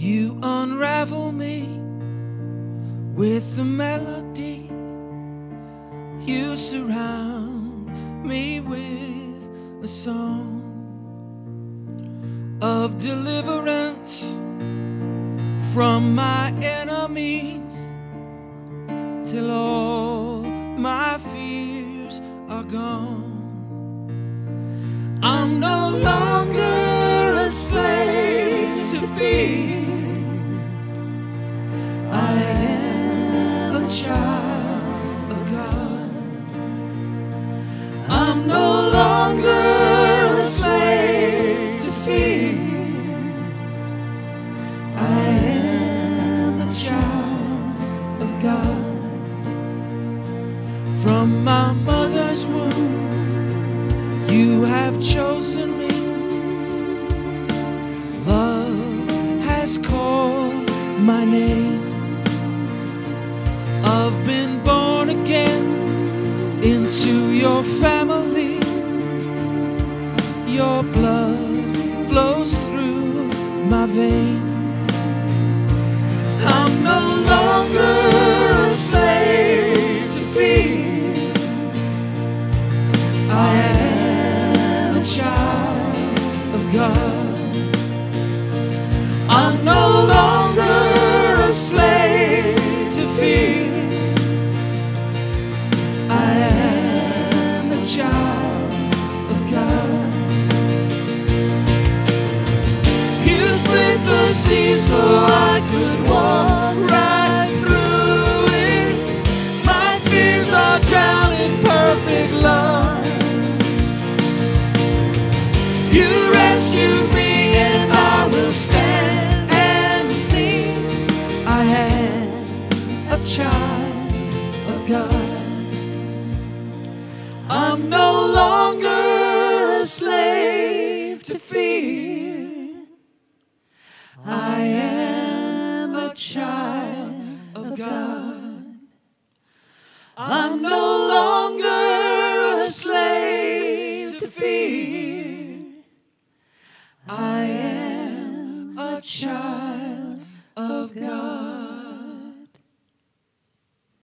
You unravel me with a melody. You surround me with a song of deliverance from my enemies, till all my fears are gone. I'm no longer a slave to fear. I am a child of God. I'm no longer a slave to fear. I am a child of God. From my mother's womb, you have chosen me. Love has called my name. I've been born again into your family. Your blood flows through my veins. I'm no longer a slave to fear. I am a child of God. I'm no longer a slave to fear. I am a child of God. You split the sea so I could walk right through it. My fears are drowned in perfect love. You rescued me and I will stand and sing. I am a child of God. I'm no longer a slave to fear. I am a child of God. I'm no longer a slave to fear. I am a child of God.